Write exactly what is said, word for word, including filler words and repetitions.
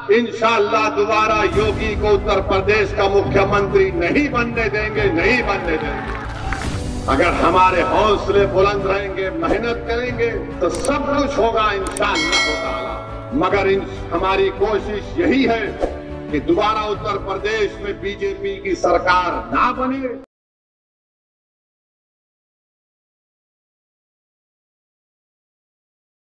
इंशाअल्लाह दोबारा योगी को उत्तर प्रदेश का मुख्यमंत्री नहीं बनने देंगे, नहीं बनने देंगे। अगर हमारे हौसले बुलंद रहेंगे, मेहनत करेंगे तो सब कुछ होगा इंशाअल्लाह ताला। मगर इन हमारी कोशिश यही है कि दोबारा उत्तर प्रदेश में बीजेपी की सरकार ना बने।